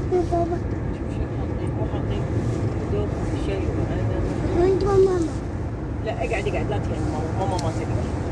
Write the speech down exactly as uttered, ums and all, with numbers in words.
يا بابا. شوف شو حاطين، مو حاطين ذوق شيء وهذا. وين تبغى ماما؟ لا اقعد اقعد لا تهين ماما، ماما ما تقعد.